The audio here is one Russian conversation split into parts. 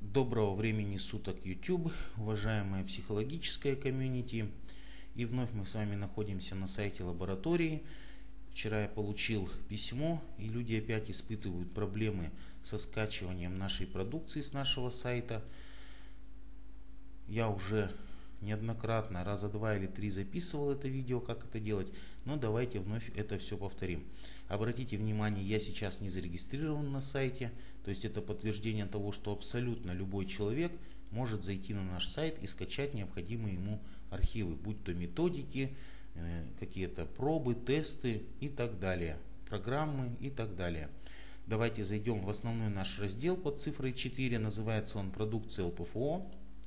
Доброго времени суток, YouTube, уважаемая психологическая комьюнити. И вновь мы с вами находимся на сайте лаборатории. Вчера я получил письмо, и люди опять испытывают проблемы со скачиванием нашей продукции с нашего сайта. Я уже неоднократно, раза 2 или 3 записывал это видео, как это делать, но давайте вновь это все повторим. Обратите внимание, я сейчас не зарегистрирован на сайте, то есть это подтверждение того, что абсолютно любой человек может зайти на наш сайт и скачать необходимые ему архивы, будь то методики, какие-то пробы, тесты и так далее, программы и так далее. Давайте зайдем в основной наш раздел под цифрой 4, называется он «Продукция ЛПФО».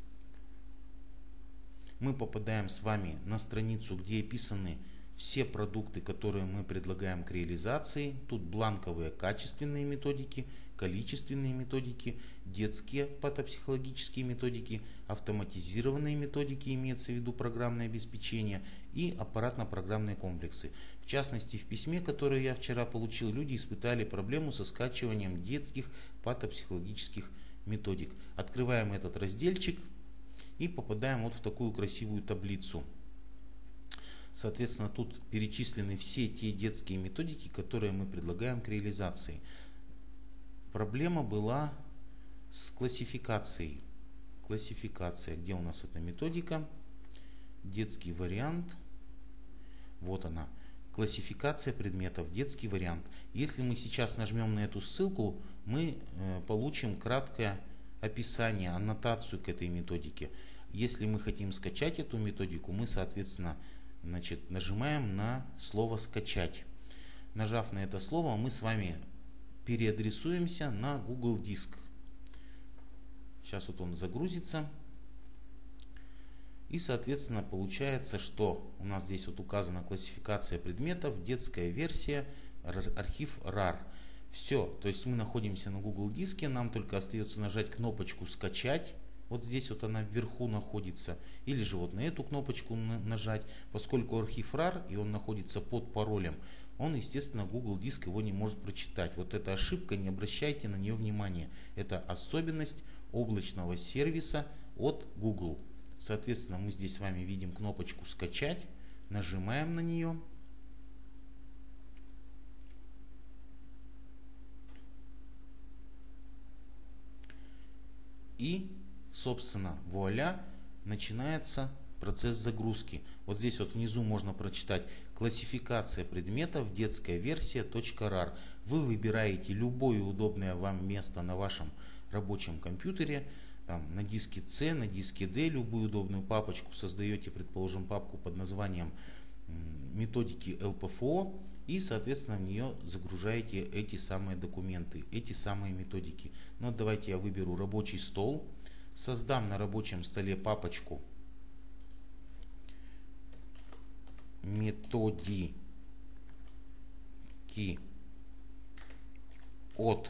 Мы попадаем с вами на страницу, где описаны все продукты, которые мы предлагаем к реализации. Тут бланковые качественные методики, количественные методики, детские патопсихологические методики, автоматизированные методики, имеется в виду программное обеспечение, и аппаратно-программные комплексы. В частности, в письме, которое я вчера получил, люди испытали проблему со скачиванием детских патопсихологических методик. Открываем этот разделчик и попадаем вот в такую красивую таблицу. Соответственно, тут перечислены все те детские методики, которые мы предлагаем к реализации. Проблема была с классификацией. Классификация, где у нас эта методика? Детский вариант. Вот она. Классификация предметов, детский вариант. Если мы сейчас нажмем на эту ссылку, мы получим краткое описание, аннотацию к этой методике. Если мы хотим скачать эту методику, мы, соответственно, нажимаем на слово «скачать». Нажав на это слово, мы с вами переадресуемся на Google Диск. Сейчас вот он загрузится. И, соответственно, получается, что у нас здесь вот указана классификация предметов, детская версия, архив RAR. Все, то есть мы находимся на Google Диске, нам только остается нажать кнопочку «Скачать». Вот здесь вот она вверху находится. Или же вот на эту кнопочку нажать. Поскольку архив RAR и он находится под паролем, он, естественно, Google Диск его не может прочитать. Вот эта ошибка, не обращайте на нее внимания. Это особенность облачного сервиса от Google. Соответственно, мы здесь с вами видим кнопочку «Скачать». Нажимаем на нее. И, собственно, вуаля, начинается процесс загрузки. Вот здесь вот внизу можно прочитать «Классификация предметов, детская версия .rar». Вы выбираете любое удобное вам место на вашем рабочем компьютере, там, на диске C, на диске D, любую удобную папочку создаете, предположим, папку под названием методики ЛПФО, и, соответственно, в нее загружаете эти самые документы, эти самые методики. Но давайте я выберу рабочий стол, создам на рабочем столе папочку методики от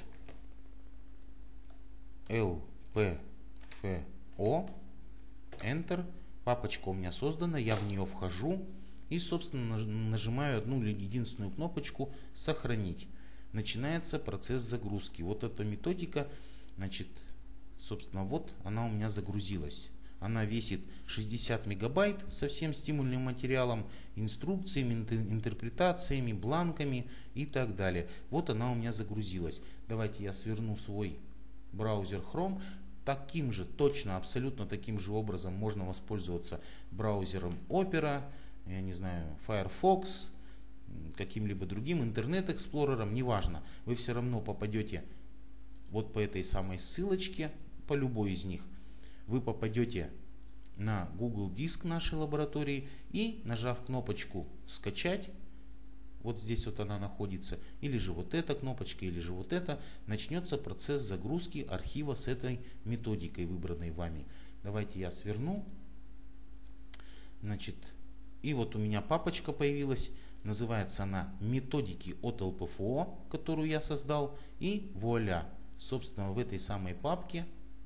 ЛПФО. Enter. Папочка у меня создана, я в нее вхожу и, собственно, нажимаю одну единственную кнопочку «Сохранить». Начинается процесс загрузки. Вот эта методика, собственно, вот она у меня загрузилась. Она весит 60 мегабайт со всем стимульным материалом, инструкциями, интерпретациями, бланками и так далее. Вот она у меня загрузилась. Давайте я сверну свой браузер Chrome. Таким же, точно, абсолютно таким же образом можно воспользоваться браузером Opera, я не знаю, Firefox, каким-либо другим интернет-эксплорером, неважно. Вы все равно попадете вот по этой самой ссылочке, по любой из них. Вы попадете на Google Диск нашей лаборатории и, нажав кнопочку «Скачать», вот здесь вот она находится, или же вот эта кнопочка, или же вот эта, начнется процесс загрузки архива с этой методикой, выбранной вами. Давайте я сверну. И вот у меня папочка появилась, называется она «Методики от ЛПФО», которую я создал, и вуаля, собственно, в этой самой папке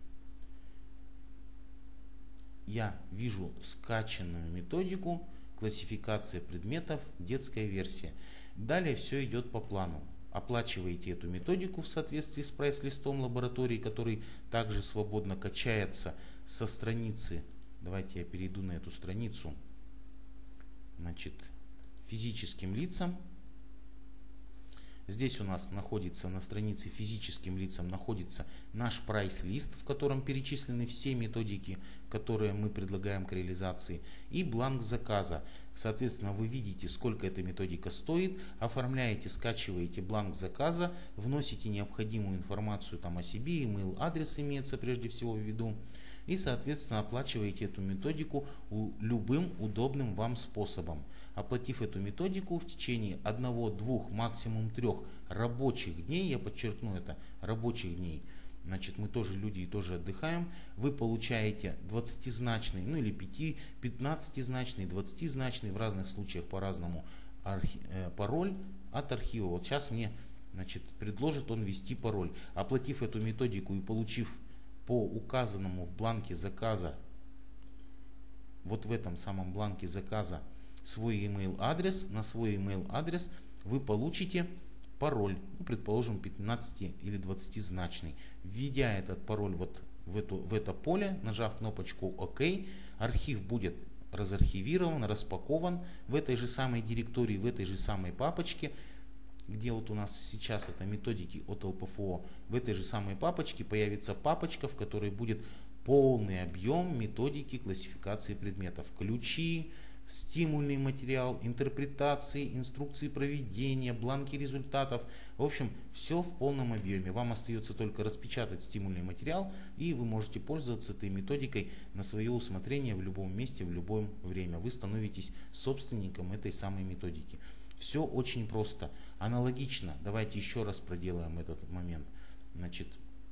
я вижу скачанную методику классификация предметов, детская версия. Далее все идет по плану. оплачиваете эту методику в соответствии с прайс-листом лаборатории, который также свободно качается со страницы. Давайте я перейду на эту страницу. Значит, физическим лицам. Здесь у нас находится на странице физическим лицам находится наш прайс-лист, в котором перечислены все методики, которые мы предлагаем к реализации, и бланк заказа. Соответственно, вы видите, сколько эта методика стоит, оформляете, скачиваете бланк заказа, вносите необходимую информацию там о себе, email адрес имеется прежде всего в виду, и, соответственно, оплачиваете эту методику любым удобным вам способом. Оплатив эту методику в течение 1, 2, максимум 3 рабочих дней, я подчеркну это, рабочих дней, значит, мы тоже люди и тоже отдыхаем, вы получаете 20-значный, ну или 15-значный, 20-значный, в разных случаях по-разному пароль от архива. Вот сейчас мне, значит, предложит он ввести пароль. Оплатив эту методику и получив по указанному в бланке заказа, вот в этом самом бланке заказа, свой email адрес, на свой email адрес вы получите пароль, ну, предположим, 15 или 20-значный. Введя этот пароль вот в это поле, нажав кнопочку ОК, архив будет разархивирован, распакован в этой же самой директории, в этой же самой папочке, где вот у нас сейчас это методики от ЛПФО. В этой же самой папочке появится папочка, в которой будет полный объем методики классификации предметов. Ключи, стимульный материал, интерпретации, инструкции проведения, бланки результатов. В общем, все в полном объеме. Вам остается только распечатать стимульный материал, и вы можете пользоваться этой методикой на свое усмотрение в любом месте, в любое время. Вы становитесь собственником этой самой методики. Все очень просто. Аналогично. Давайте еще раз проделаем этот момент. Значит,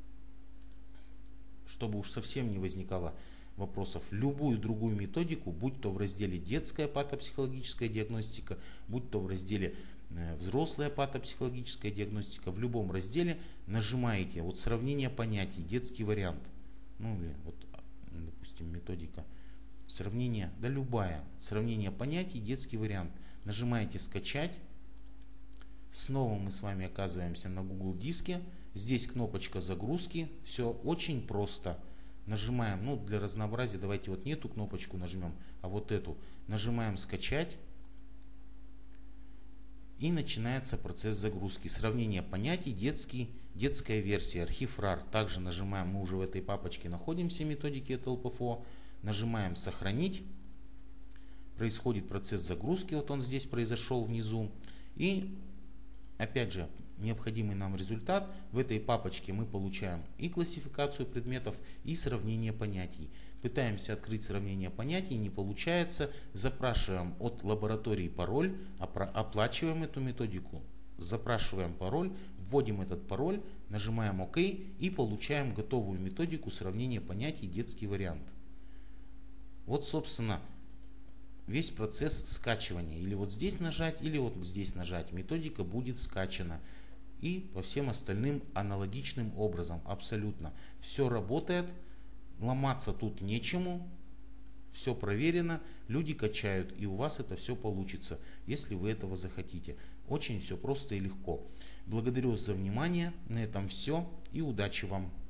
чтобы уж совсем не возникало вопросов, любую другую методику, будь то в разделе детская патопсихологическая диагностика, будь то в разделе взрослая патопсихологическая диагностика, в любом разделе нажимаете вот сравнение понятий, детский вариант, ну или вот, допустим, методика сравнение, да любая, сравнение понятий, детский вариант. Нажимаете скачать. Снова мы с вами оказываемся на Google диске. Здесь кнопочка загрузки. Все очень просто. Нажимаем, ну для разнообразия давайте вот не эту кнопочку нажмем, а вот эту. Нажимаем скачать. И начинается процесс загрузки. Сравнение понятий, детская версия, архив RAR. Также нажимаем, мы уже в этой папочке находимся, методики от ЛПФО. Нажимаем сохранить. Происходит процесс загрузки, вот он здесь произошел внизу. И опять же, необходимый нам результат. В этой папочке мы получаем и классификацию предметов, и сравнение понятий. Пытаемся открыть сравнение понятий, не получается. Запрашиваем от лаборатории пароль, оплачиваем эту методику. Запрашиваем пароль, вводим этот пароль, нажимаем ОК и получаем готовую методику сравнения понятий, детский вариант. Вот, собственно, весь процесс скачивания. Или вот здесь нажать, или вот здесь нажать. Методика будет скачана. И по всем остальным аналогичным образом. Абсолютно. Все работает. Ломаться тут нечему. Все проверено. Люди качают. И у вас это все получится, если вы этого захотите. Очень все просто и легко. Благодарю вас за внимание. На этом все. И удачи вам.